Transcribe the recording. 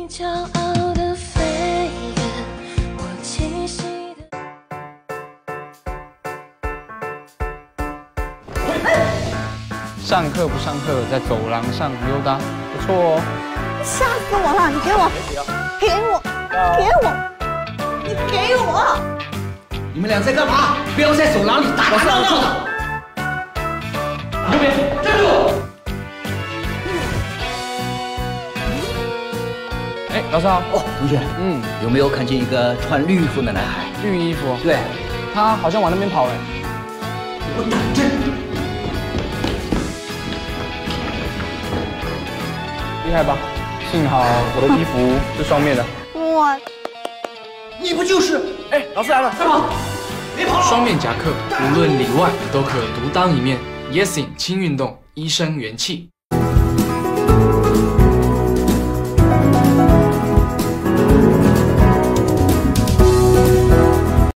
骄傲的飞跃，我栖息的。 上课不上课，在走廊上溜达，不错哦。 吓死我了！你给我，给我，给我，你给我！ 你们俩在干嘛？不要在走廊里打打闹闹的！右边站住！ 哎，老师好。 哦，同学，有没有看见一个穿绿衣服的男孩？ 绿衣服。 对， 他好像往那边跑哎。 我等着。 厉害吧？幸好我的衣服是双面的。 你不就是？ 哎，老师来了，快跑！ 别跑！ 双面夹克，无论里外都可独当一面。Yes in 轻运动，医生元气。